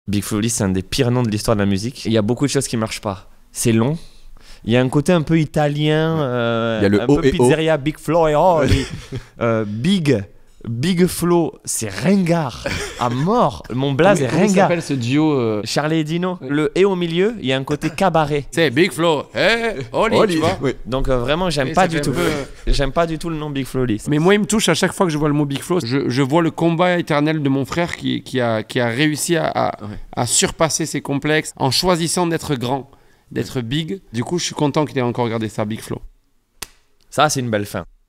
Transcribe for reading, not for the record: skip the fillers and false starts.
Big Flo Oli, c'est un des pires noms de l'histoire de la musique. Il y a beaucoup de choses qui marchent pas. C'est long. Il y a un côté un peu italien, il y a le un O peu et O. pizzeria, Big Flo et Oli. Big Flo, c'est ringard à mort. Mon blaze est Comment ringard. s'appelle ce duo Charlie et Dino. Le et au milieu, il y a un côté cabaret. C'est Big Flo, Oli, tu vois. Oui. Donc vraiment, j'aime Et pas ça du fait tout. un peu- J'aime pas du tout le nom Big Flo Oli. Mais moi, il me touche à chaque fois que je vois le mot Big Flo. Je vois le combat éternel de mon frère qui a réussi à surpasser ses complexes en choisissant d'être grand, d'être big. Du coup, je suis content qu'il ait encore gardé ça, Big Flo. Ça, c'est une belle fin.